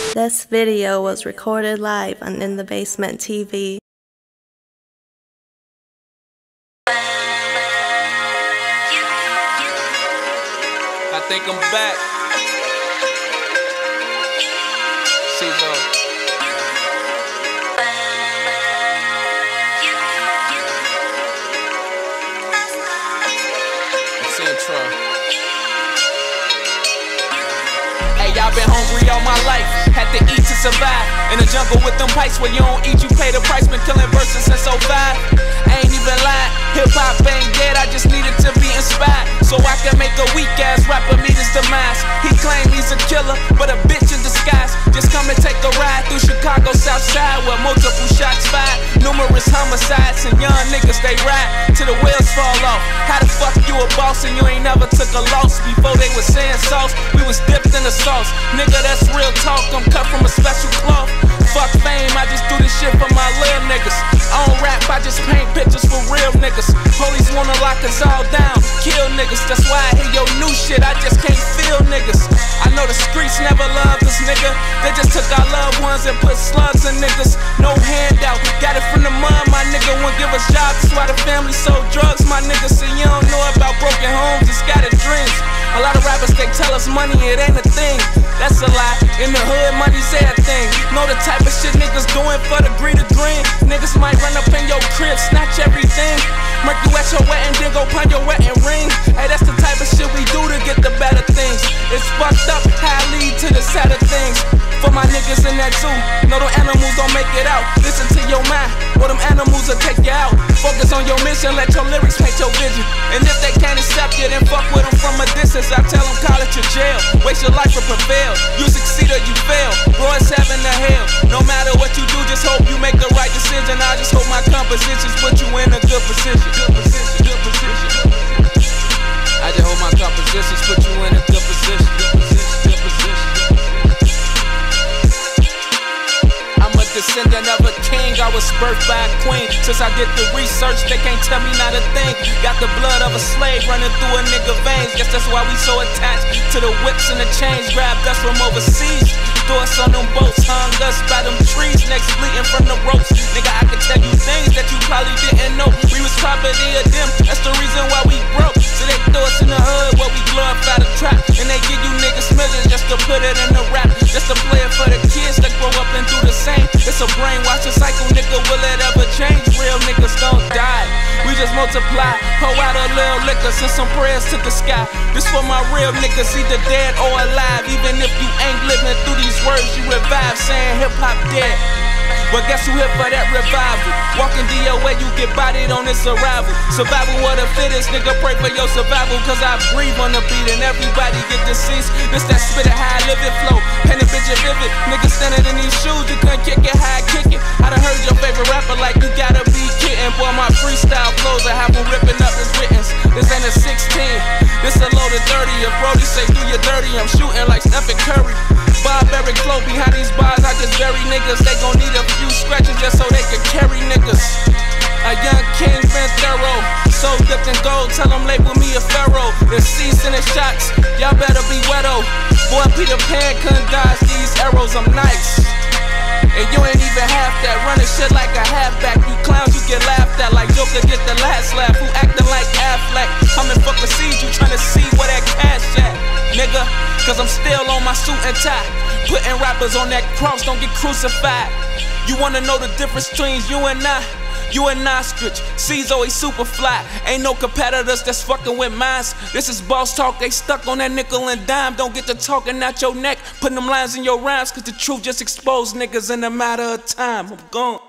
This video was recorded live on In the Basement TV. I think I'm back. Cezo. It's intro. Hey, y'all been hungry all my life. Had to eat to survive. In the jungle with them pipes, where you don't eat, you pay the price. Been killing verses since 05. I ain't even lying. Hip-hop ain't dead, I just needed to be inspired, so I can make a weak-ass rapper meet his demise. He claimed he's a killer, but a bitch in disguise. Just come and take a ride through Chicago South Side, where multiple shots fired, numerous homicides, and young niggas they ride till the wheels fall off. How the fuck you a boss and you ain't never took a loss? Before they was saying sauce, we was dipped in the sauce. Nigga, that's real talk, I'm cut from a special cloth. Fuck fame, I just do this shit for my little niggas. I don't rap, I just paint pictures for real niggas. Police wanna lock us all down, kill niggas. That's why I hear your new shit, I just can't feel niggas. I know the streets never loved us, nigga. They just took our loved ones and put slugs in niggas. No handout, got it from the mom, my nigga won't give us jobs. That's why the family sold drugs, my nigga. See, you don't know about broken homes and scattered dreams. A lot of rappers, they tell us money, it ain't a thing. That's a lie, in the hood, money's everything. Know the type of shit niggas doing for the greed of green. Niggas might run up in your crib, snatch everything. Murk you at your wedding, then go pawn your wedding ring. Hey, that's the type of shit we do to get the better things. It's fucked up how I lead to the sadder things. For my niggas in that zoo, know them animals don't make it out. Listen to your mind, or them animals will take you out. Focus on your mission, let your lyrics paint your vision. And if they can't accept you, then fuck with them from a distance. I tell them call it your jail, waste your life or prevail. You succeed or you fail, bro, it's heaven or hell. No matter what you do, just hope you make the right decision. I just hope my compositions put you in a good position. Good position, good position. I just hope my compositions put you in a good position. Good position, good position. I'm a descendant of a king, I was birthed by a queen. Since I did the research, they can't tell me not a thing. Got the blood of a slave running through a nigga veins. Guess that's why we so attached to the whips and the chains. Grabbed us from overseas, threw us on them boats, hung us by them trees, necks bleeding from the ropes. Nigga, I can tell you things that you probably didn't know. We was property of them, that's the reason why we broke. So they throw us in the hood where we glorify the trap, and they give you niggas millions just to put it in the rap, just to play it for the kids that grow up and do the same. It's a brainwashing cycle, nigga, will it ever change? Real niggas don't die, we just multiply. Pour out a little liquor, send some prayers to the sky. This for my real niggas, either dead or alive. Even if you ain't living through these words, you revive, saying hip-hop dead. But guess who here for that revival? Walking DOA, you get bodied on this arrival. Survival of the fittest, nigga, pray for your survival. Cause I breathe on the beat and everybody get deceased. This that spit it, how I live it, flow. Pen and bitch vivid. Niggas standing in these shoes, you couldn't kick it, how I kick it. I done heard your favorite rapper like you gotta be kidding. Boy, my freestyle flows, I have them ripping up his writtens. This ain't a 16, this a loaded 30. If Brody say do your dirty, I'm shooting like Stephen Curry. Barbaric flow behind these bars, I just bury niggas. They gon' need a few scratches just so they can carry niggas. A young king been thorough, so dipped in gold, tell them label me a pharaoh. The season of shots, y'all better be wetto. Boy, Peter Pan couldn't dodge these arrows, I'm nice. And you ain't even half that, running shit like a halfback. You clowns, you get laughed at like Joker get the last laugh. Who acting like Affleck? I'm in fucking seeds, you tryna see where that cash at, nigga. Cause I'm still on my suit and tie, putting rappers on that cross, don't get crucified. You wanna know the difference between you and I? You an ostrich, Cezo, he super fly. Ain't no competitors that's fucking with mines. This is boss talk, they stuck on that nickel and dime. Don't get to talking out your neck, putting them lines in your rhymes. Cause the truth just exposed niggas in a matter of time. I'm gone.